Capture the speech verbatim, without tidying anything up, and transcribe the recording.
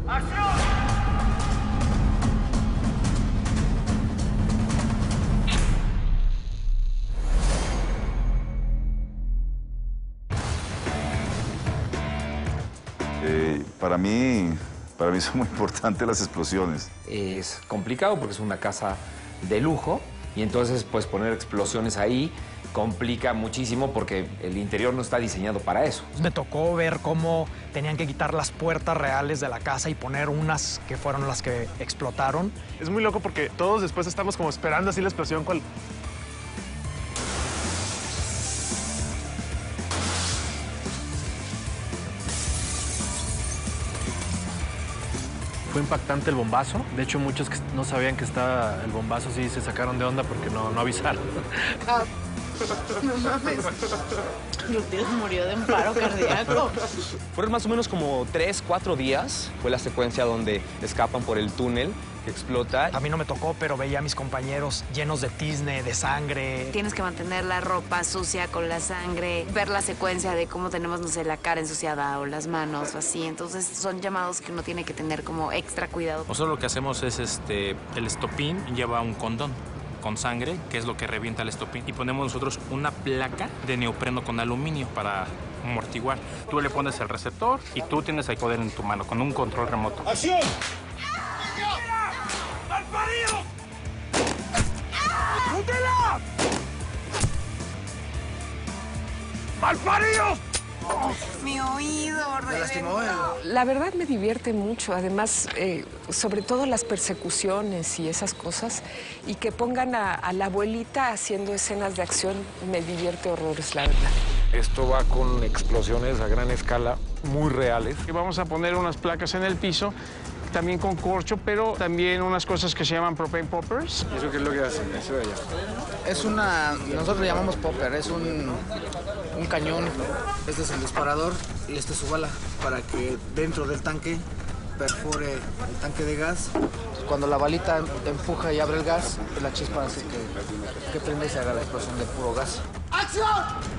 Eh, para mí, para mí son muy importantes las explosiones. Es complicado porque es una casa de lujo y entonces pues poner explosiones ahí complica muchísimo porque el interior no está diseñado para eso. Me tocó ver cómo tenían que quitar las puertas reales de la casa y poner unas que fueron las que explotaron. Es muy loco porque todos después estamos como esperando así la explosión. Cual... Fue impactante el bombazo. De hecho, muchos que no sabían que estaba el bombazo sí se sacaron de onda porque no, no avisaron. Ah, no mames. Lutier murió de un paro cardíaco. Fueron más o menos como tres, cuatro días. Fue la secuencia donde escapan por el túnel que explota. A mí no me tocó, pero veía a mis compañeros llenos de tizne, de sangre. Tienes que mantener la ropa sucia con la sangre, ver la secuencia de cómo tenemos, no sé, la cara ensuciada o las manos o así. Entonces son llamados que uno tiene que tener como extra cuidado. Nosotros lo que hacemos es este, el estopín lleva un condón con sangre, que es lo que revienta el estopín, y ponemos nosotros una placa de neopreno con aluminio para amortiguar. Tú le pones el receptor y tú tienes el poder en tu mano con un control remoto. ¡Acción! ¡Malparido! ¡Rutela! ¡Malparidos! Oh, mi oído, ¿Me lastimó? La verdad me divierte mucho, además, eh, sobre todo las persecuciones y esas cosas, y que pongan a, a la abuelita haciendo escenas de acción, me divierte horrores, la verdad. Esto va con explosiones a gran escala, muy reales. Y vamos a poner unas placas en el piso, también con corcho, pero también unas cosas que se llaman propane poppers. ¿Y eso qué es lo que hacen? Eso de allá. Es una, nosotros le llamamos popper, es un, un cañón. Este es el disparador y este es su bala, para que dentro del tanque perfore el tanque de gas. Cuando la balita empuja y abre el gas, la chispa hace que, que prende y se haga la explosión de puro gas. ¡Acción!